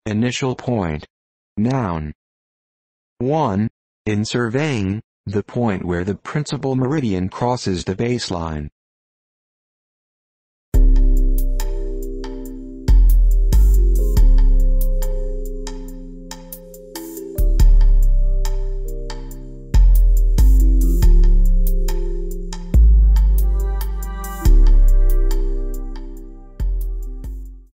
Initial point. Noun. 1. In surveying, the point where the principal meridian crosses the baseline.